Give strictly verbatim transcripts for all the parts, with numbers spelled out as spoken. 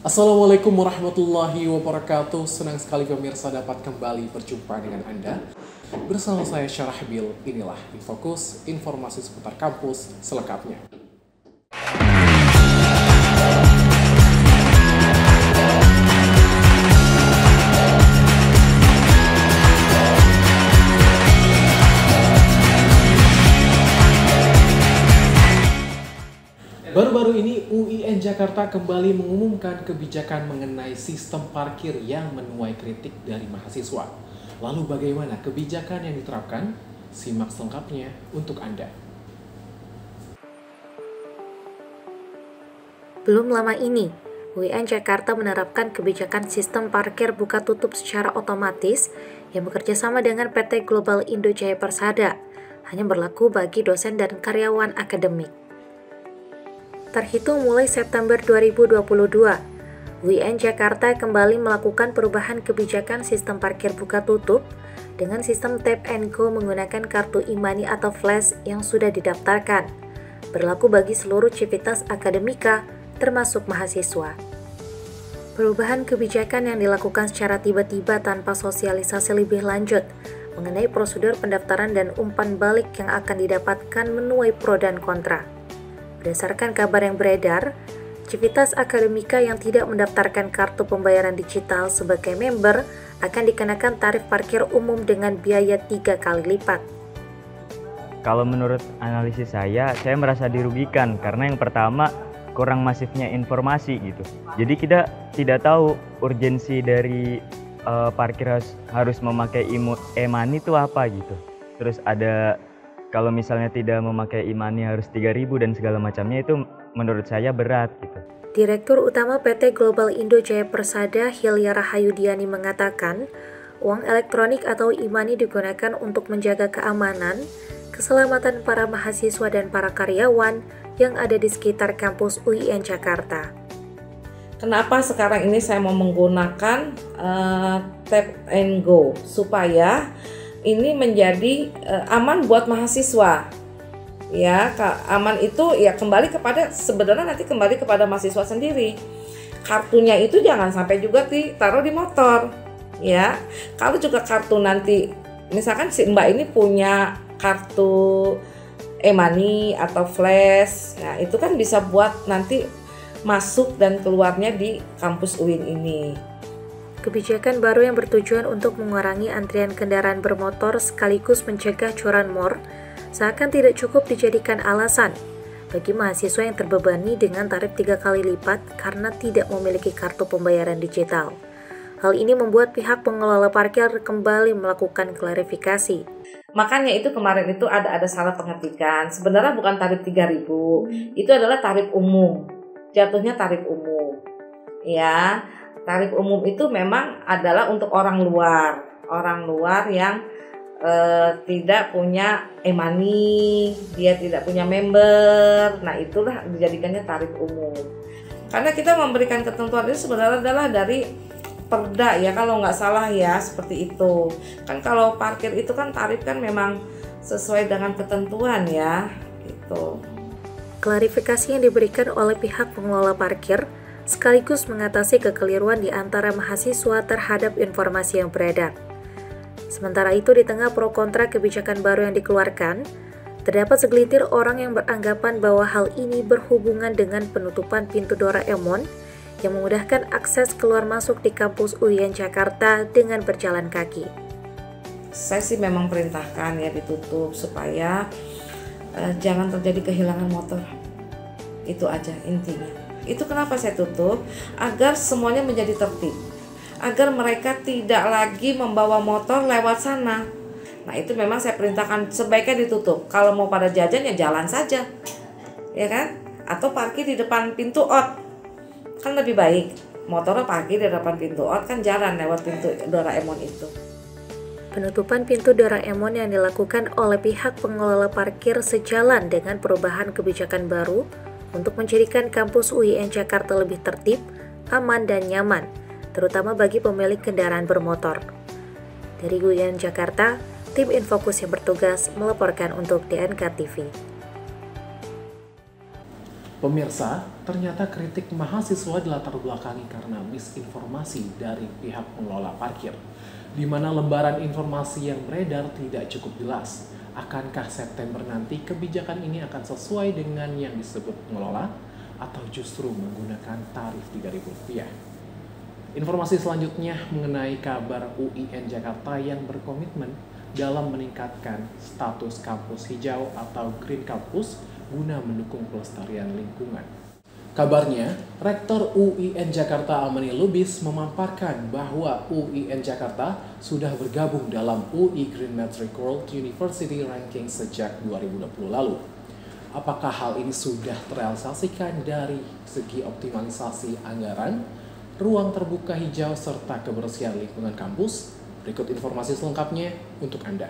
Assalamualaikum warahmatullahi wabarakatuh. Senang sekali pemirsa dapat kembali berjumpa dengan Anda. Bersama saya Syarahbil, inilah Infokus, informasi seputar kampus selengkapnya. Baru-baru ini U I N Jakarta kembali mengumumkan kebijakan mengenai sistem parkir yang menuai kritik dari mahasiswa. Lalu bagaimana kebijakan yang diterapkan? Simak selengkapnya untuk Anda. Belum lama ini, U I N Jakarta menerapkan kebijakan sistem parkir buka tutup secara otomatis yang bekerja sama dengan P T Global Indo Jaya Persada, hanya berlaku bagi dosen dan karyawan akademik. Terhitung mulai September dua ribu dua puluh dua, U I N Jakarta kembali melakukan perubahan kebijakan sistem parkir buka tutup dengan sistem tap and go menggunakan kartu e-money atau flash yang sudah didaftarkan, berlaku bagi seluruh civitas akademika termasuk mahasiswa. Perubahan kebijakan yang dilakukan secara tiba-tiba tanpa sosialisasi lebih lanjut mengenai prosedur pendaftaran dan umpan balik yang akan didapatkan menuai pro dan kontra. Berdasarkan kabar yang beredar, civitas akademika yang tidak mendaftarkan kartu pembayaran digital sebagai member akan dikenakan tarif parkir umum dengan biaya tiga kali lipat. Kalau menurut analisis saya, saya merasa dirugikan karena yang pertama kurang masifnya informasi gitu. Jadi kita tidak tahu urgensi dari uh, parkir harus, harus memakai e-money itu apa gitu. Terus ada kalau misalnya tidak memakai e-money harus tiga ribu dan segala macamnya, itu menurut saya berat gitu. Direktur Utama P T Global Indo Jaya Persada Hilya Rahayudiani mengatakan, uang elektronik atau e-money digunakan untuk menjaga keamanan, keselamatan para mahasiswa dan para karyawan yang ada di sekitar kampus U I N Jakarta. Kenapa sekarang ini saya mau menggunakan uh, tap and go supaya ini menjadi uh, aman buat mahasiswa. Ya, aman itu ya kembali kepada sebenarnya nanti kembali kepada mahasiswa sendiri. Kartunya itu jangan sampai juga ditaruh di motor. Ya, kalau juga kartu nanti misalkan si Mbak ini punya kartu e-money atau flash, nah itu kan bisa buat nanti masuk dan keluarnya di kampus U I N ini. Kebijakan baru yang bertujuan untuk mengurangi antrian kendaraan bermotor sekaligus mencegah curanmor seakan tidak cukup dijadikan alasan bagi mahasiswa yang terbebani dengan tarif tiga kali lipat karena tidak memiliki kartu pembayaran digital. Hal ini membuat pihak pengelola parkir kembali melakukan klarifikasi. Makanya itu kemarin itu ada ada salah pengertian. Sebenarnya bukan tarif tiga ribu, itu adalah tarif umum. Jatuhnya tarif umum. Ya. Tarif umum itu memang adalah untuk orang luar, orang luar yang eh, tidak punya e-money, dia tidak punya member. Nah, itulah dijadikannya tarif umum. Karena kita memberikan ketentuan itu sebenarnya adalah dari Perda ya, kalau nggak salah ya, seperti itu. Kan kalau parkir itu kan tarif kan memang sesuai dengan ketentuan ya, gitu. Klarifikasi yang diberikan oleh pihak pengelola parkir sekaligus mengatasi kekeliruan di antara mahasiswa terhadap informasi yang beredar. Sementara itu, di tengah pro kontra kebijakan baru yang dikeluarkan, terdapat segelintir orang yang beranggapan bahwa hal ini berhubungan dengan penutupan pintu Doraemon yang memudahkan akses keluar masuk di kampus U I N Jakarta dengan berjalan kaki. Saya sih memang perintahkan ya ditutup supaya uh, jangan terjadi kehilangan motor. Itu aja intinya. Itu kenapa saya tutup, agar semuanya menjadi tertib, agar mereka tidak lagi membawa motor lewat sana. Nah itu memang saya perintahkan sebaiknya ditutup. Kalau mau pada jajan ya jalan saja, ya kan? Atau parkir di depan pintu O T, kan lebih baik. Motornya parkir di depan pintu O T, kan jalan lewat pintu Doraemon itu. Penutupan pintu Doraemon yang dilakukan oleh pihak pengelola parkir sejalan dengan perubahan kebijakan baru untuk menjadikan kampus U I N Jakarta lebih tertib, aman, dan nyaman, terutama bagi pemilik kendaraan bermotor. Dari U I N Jakarta, tim Infokus yang bertugas melaporkan untuk D N K T V. Pemirsa, ternyata kritik mahasiswa dilatar belakangi karena misinformasi dari pihak pengelola parkir, di mana lembaran informasi yang beredar tidak cukup jelas. Akankah September nanti kebijakan ini akan sesuai dengan yang disebut pengelola, atau justru menggunakan tarif tiga ribu rupiah? Informasi selanjutnya mengenai kabar U I N Jakarta yang berkomitmen dalam meningkatkan status kampus hijau atau Green Campus guna mendukung pelestarian lingkungan. Kabarnya, Rektor U I N Jakarta Amani Lubis memaparkan bahwa U I N Jakarta sudah bergabung dalam U I Green Metric World University Ranking sejak dua ribu dua puluh lalu. Apakah hal ini sudah terrealisasikan dari segi optimalisasi anggaran, ruang terbuka hijau, serta kebersihan lingkungan kampus? Berikut informasi selengkapnya untuk Anda.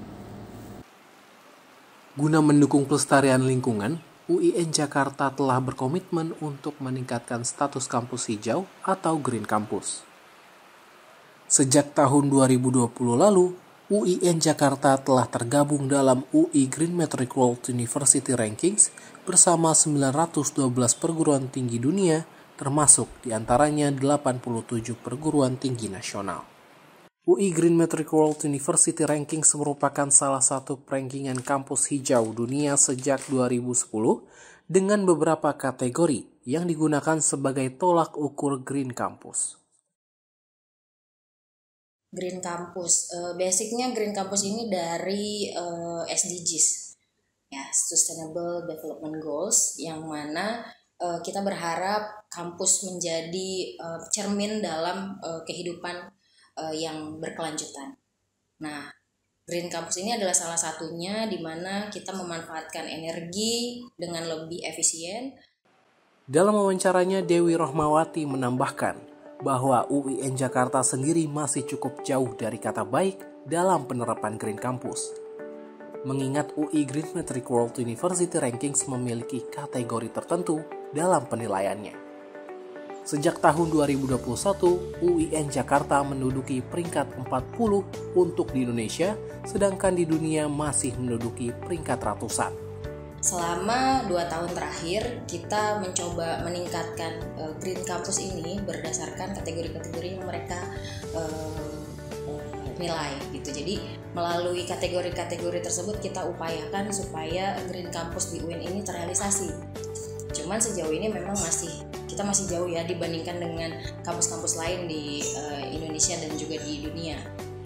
Guna mendukung pelestarian lingkungan, U I N Jakarta telah berkomitmen untuk meningkatkan status kampus hijau atau Green Campus. Sejak tahun dua ribu dua puluh lalu, U I N Jakarta telah tergabung dalam U I Green Metric World University Rankings bersama sembilan ratus dua belas perguruan tinggi dunia, termasuk diantaranya delapan puluh tujuh perguruan tinggi nasional. U I Green Metric World University Rankings merupakan salah satu rankingan kampus hijau dunia sejak dua ribu sepuluh dengan beberapa kategori yang digunakan sebagai tolak ukur Green Campus. Green Campus, uh, basicnya Green Campus ini dari uh, S D Gs, ya, Sustainable Development Goals, yang mana uh, kita berharap kampus menjadi uh, cermin dalam uh, kehidupan uh, yang berkelanjutan. Nah, Green Campus ini adalah salah satunya di mana kita memanfaatkan energi dengan lebih efisien. Dalam wawancaranya, Dewi Rohmawati menambahkan bahwa U I N Jakarta sendiri masih cukup jauh dari kata baik dalam penerapan Green Campus. Mengingat U I Green Metric World University Rankings memiliki kategori tertentu dalam penilaiannya. Sejak tahun dua ribu dua puluh satu, U I N Jakarta menduduki peringkat empat puluh untuk di Indonesia, sedangkan di dunia masih menduduki peringkat ratusan. Selama dua tahun terakhir, kita mencoba meningkatkan uh, Green Campus ini berdasarkan kategori-kategori yang mereka uh, nilai gitu. Jadi melalui kategori-kategori tersebut kita upayakan supaya Green Campus di U I N ini terrealisasi. Cuman sejauh ini memang masih kita masih jauh ya dibandingkan dengan kampus-kampus lain di uh, Indonesia dan juga di dunia.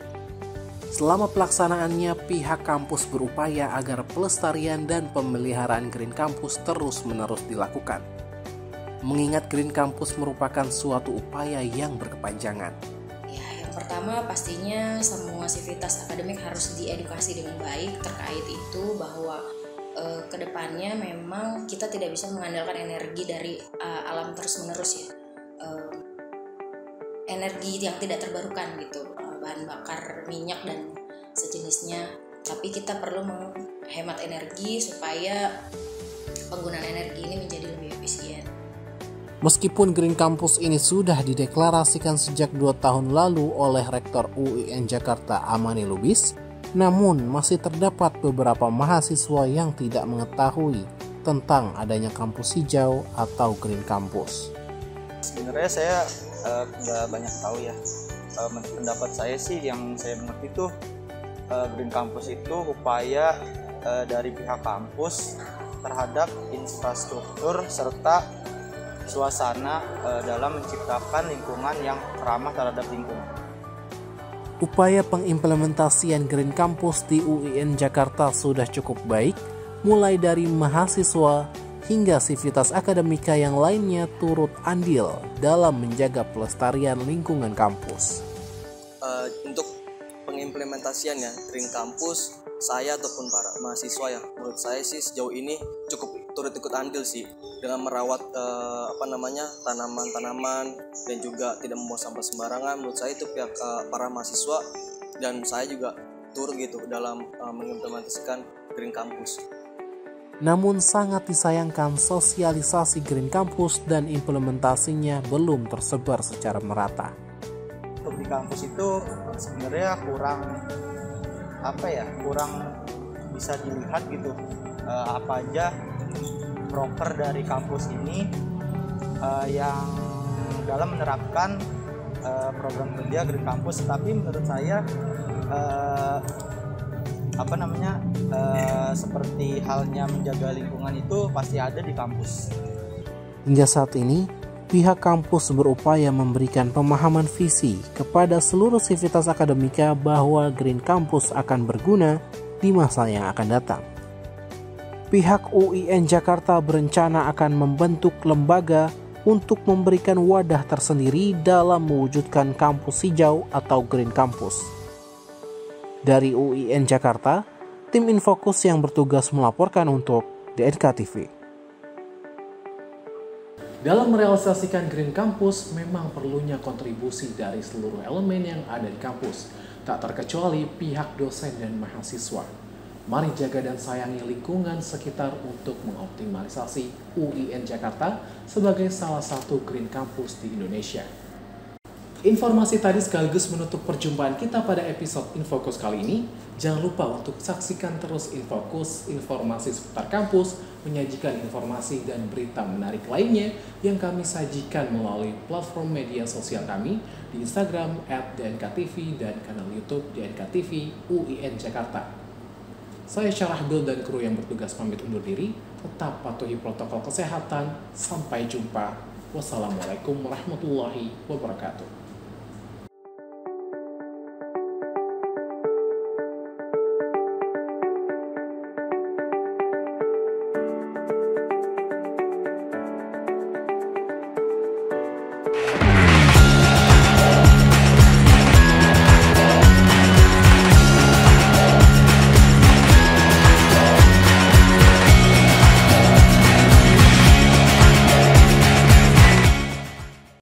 Selama pelaksanaannya, pihak kampus berupaya agar pelestarian dan pemeliharaan Green Campus terus-menerus dilakukan. Mengingat Green Campus merupakan suatu upaya yang berkepanjangan. Ya, yang pertama pastinya semua sivitas akademik harus diedukasi dengan baik terkait itu bahwa e, kedepannya memang kita tidak bisa mengandalkan energi dari uh, alam terus-menerus ya. E, energi yang tidak terbarukan gitu. Bahan bakar minyak dan sejenisnya, tapi kita perlu menghemat energi supaya penggunaan energi ini menjadi lebih efisien. Meskipun Green Campus ini sudah dideklarasikan sejak dua tahun lalu oleh Rektor U I N Jakarta Amani Lubis, namun masih terdapat beberapa mahasiswa yang tidak mengetahui tentang adanya kampus hijau atau Green Campus. Sebenarnya saya uh, nggak banyak tahu ya. Uh, pendapat saya sih yang saya mengerti itu uh, Green Campus itu upaya uh, dari pihak kampus terhadap infrastruktur serta suasana uh, dalam menciptakan lingkungan yang ramah terhadap lingkungan. Upaya pengimplementasian Green Campus di U I N Jakarta sudah cukup baik, mulai dari mahasiswa hingga sivitas akademika yang lainnya turut andil dalam menjaga pelestarian lingkungan kampus. Uh, untuk pengimplementasian ya Green Campus, saya ataupun para mahasiswa ya, menurut saya sih sejauh ini cukup turut ikut andil sih dengan merawat uh, apa namanya tanaman-tanaman dan juga tidak membuang sampah sembarangan. Menurut saya itu pihak uh, para mahasiswa dan saya juga turut gitu dalam uh, mengimplementasikan Green Campus. Namun sangat disayangkan sosialisasi Green Campus dan implementasinya belum tersebar secara merata. Untuk di kampus itu sebenarnya kurang apa ya, kurang bisa dilihat gitu e, apa aja proker dari kampus ini uh, yang dalam menerapkan uh, program kerja Green Campus. Tapi menurut saya uh, apa namanya uh, seperti halnya menjaga lingkungan itu pasti ada di kampus. Hingga saat ini, pihak kampus berupaya memberikan pemahaman visi kepada seluruh sivitas akademika bahwa Green Campus akan berguna di masa yang akan datang. Pihak U I N Jakarta berencana akan membentuk lembaga untuk memberikan wadah tersendiri dalam mewujudkan kampus hijau atau Green Campus. Dari U I N Jakarta, tim Infokus yang bertugas melaporkan untuk D N K T V. Dalam merealisasikan Green Campus, memang perlunya kontribusi dari seluruh elemen yang ada di kampus, tak terkecuali pihak dosen dan mahasiswa. Mari jaga dan sayangi lingkungan sekitar untuk mengoptimalisasi U I N Jakarta sebagai salah satu Green Campus di Indonesia. Informasi tadi sekaligus menutup perjumpaan kita pada episode Infokus kali ini. Jangan lupa untuk saksikan terus Infokus, informasi seputar kampus, menyajikan informasi dan berita menarik lainnya yang kami sajikan melalui platform media sosial kami di Instagram at D N K T V dan kanal YouTube D N K T V U I N Jakarta. Saya Syarahbil dan kru yang bertugas pamit undur diri. Tetap patuhi protokol kesehatan. Sampai jumpa. Wassalamualaikum warahmatullahi wabarakatuh.